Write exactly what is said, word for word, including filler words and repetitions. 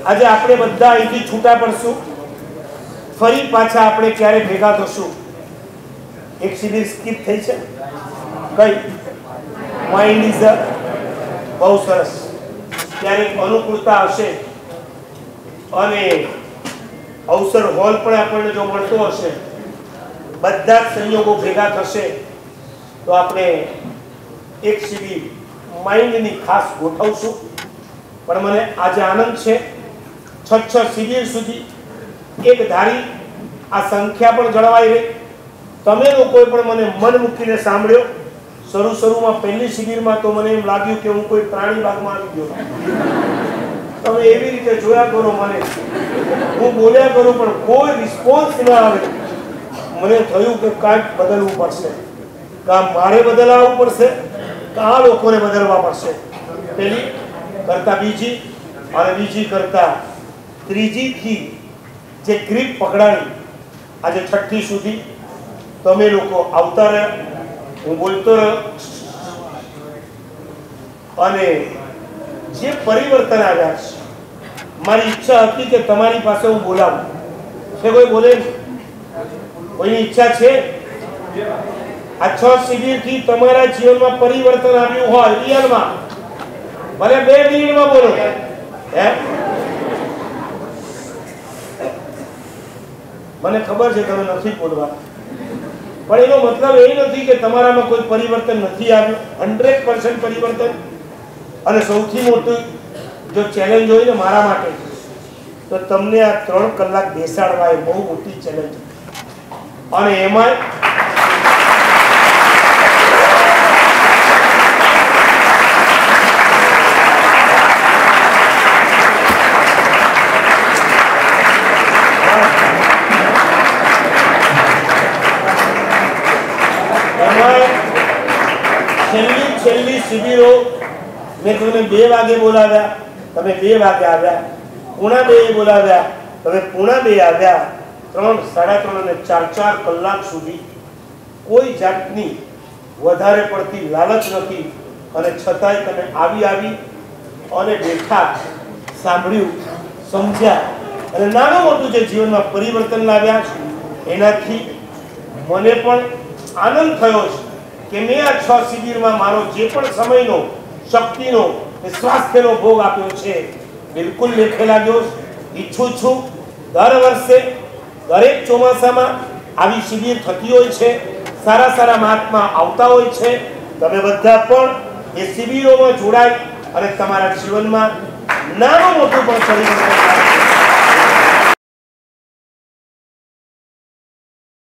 આજે આપણે બધા અહીંથી છૂટા પડશું, ફરી પાછા આપણે ક્યારે ભેગા થશું? એક શિબિર સ્કીપ થઈ છે, કઈ માઇન્ડ ઇઝ બહુ સરસ. ક્યારેક અનુકૂળતા હશે અને અવસર હોલ પણ આપણને જો મળતો હશે, બધા જ સંયોગો ભેગા થશે તો આપણે એક શિબિર માઇન્ડની ખાસ ગોઠવશું. પણ મને આજે આનંદ છે, છ છ શિબિર સુધી એક ધારી આ સંખ્યા પણ જળવાઈ રહી. તમે લોકોએ પણ મને મન મૂકીને સાંભળ્યો. શરૂ શરૂમાં પહેલી શિબિરમાં તો મને એમ લાગ્યું કે હું કોઈ પ્રાણી બાગમાં આવી ગયો. તમે એવી રીતે જોયા કરો મને, હું બોલ્યા કરું પણ કોઈ રિસ્પોન્સ ના આવે. મને થયું કે કાંઈક બદલવું પડશે, કાં મારે બદલાવવું પડશે, કાં આ લોકોને બદલવા પડશે. પેલી કરતા બીજી અને બીજી કરતા ત્રીજી થી જે ગ્રીપ પકડાણી આજે છઠ્ઠી સુધી તમે લોકો આવતા રહ્યા, હું બોલતો રહ્યો અને જે પરિવર્તન આવ્યા છે, મારી ઈચ્છા હતી કે તમારી પાસે હું બોલાવું. છે કોઈ બોલે? કોઈની ઈચ્છા છે? આ છ શિબિર થી તમારા જીવનમાં પરિવર્તન આવ્યું હોય રિયલમાં, ભલે બે મિનિટમાં બોલો. હે મને ખબર છે તમે નથી બોલવા, પણ એનો મતલબ એ નથી કે તમારામાં કોઈ પરિવર્તન નથી આવ્યું. હંડ્રેડ પર્સન્ટ પરિવર્તન. અને સૌથી મોટું જો ચેલેન્જ હોય ને મારા માટે, તો તમને આ ત્રણ કલાક બેસાડવા એ બહુ મોટી ચેલેન્જ. અને એમાં છેલ્લી છેલ્લી શિબિરો મેં તમને બે વાગે બોલાવ્યા, તમે બે વાગે આવ્યા. પૂણા બે બોલાવ્યા, તમે પૂણા બે આવ્યા. ત્રણ સાડા ત્રણ અને ચાર ચાર કલાક સુધી કોઈ જાતની વધારે પડતી લાલચ નથી. અને છતાંય તમે આવી આવી અને બેઠા, સાંભળ્યું, સમજ્યા અને નાનું મોટું જે જીવનમાં પરિવર્તન લાવ્યા છે, એનાથી મને પણ આનંદ થયો છે કે મેં આ છ શિબિરમાં મારો જે પણ સમયનો, શક્તિનો, સ્વાસ્થ્યનો ભોગ આપ્યો છે, બિલકુલ લેખે લાગ્યો. ઈચ્છું છું દર વર્ષે દરેક ચોમાસામાં આવી શિબિર થતી હોય છે, સારા સારા મહાત્મા આવતા હોય છે. તમે બધા પણ એ શિબિરોમાં જોડાય અને તમારા જીવનમાં નાનું મોટું પણ પરિવર્તન થાય.